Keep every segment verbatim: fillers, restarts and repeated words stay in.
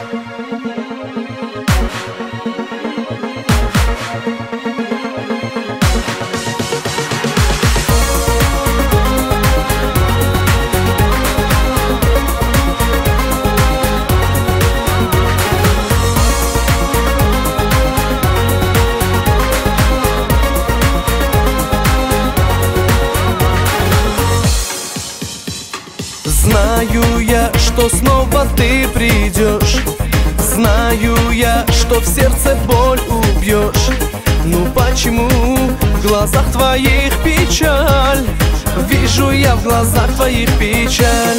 Знаю я, что снова ты придешь. Знаю я, что в сердце боль убьешь. Ну почему в глазах твоих печаль? Вижу я в глазах твоих печаль.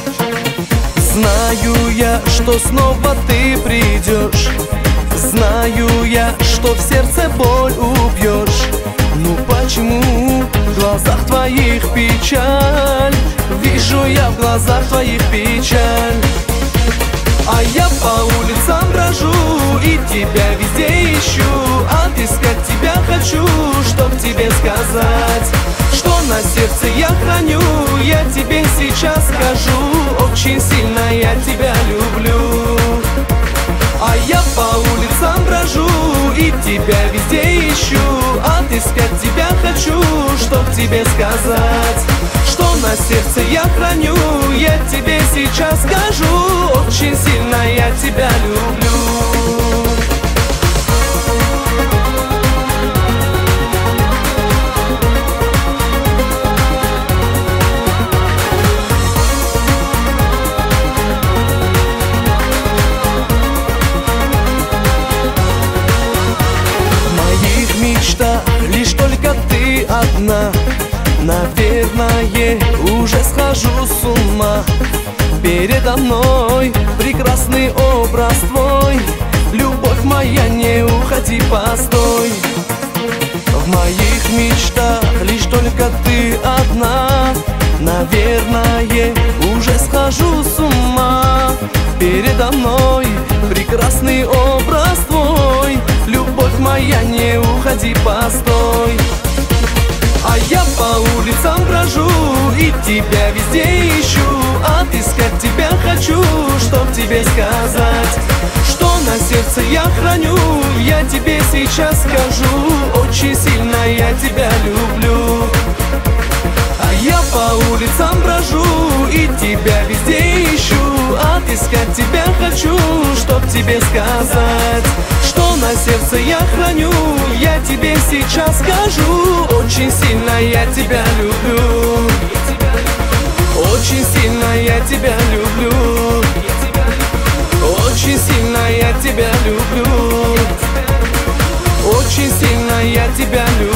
Знаю я, что снова ты придешь. Знаю я, что в сердце боль убьешь. Ну почему в глазах твоих печаль? Вижу я в глазах твоих печаль. А я по улицам брожу и тебя везде ищу. Отыскать тебя хочу, чтоб тебе сказать, что на сердце я храню. Я тебе сейчас скажу, очень сильно я тебя люблю. А я по улицам брожу и тебя везде ищу. Отыскать тебя хочу, чтоб тебе сказать, что на сердце я храню. Я тебе сейчас скажу, очень сильно я тебя люблю. Лишь только ты одна. Наверное, уже схожу с ума. Передо мной прекрасный образ твой. Любовь моя, не уходи, постой. В моих мечтах лишь только ты одна. Наверное, уже схожу с ума. Передо мной прекрасный образ твой. Любовь моя, не уходи, постой. А я по улицам брожу и тебя везде ищу. Отыскать тебя хочу, чтоб тебе сказать, что на сердце я храню. Я тебе сейчас скажу, очень сильно я тебя люблю. А я по улицам брожу и тебя везде ищу. Отыскать тебя хочу, чтоб тебе сказать, что на сердце я храню. Я тебе сейчас скажу, очень сильно я тебя люблю. Очень сильно я тебя люблю. Очень сильно я тебя люблю. Очень сильно я тебя люблю.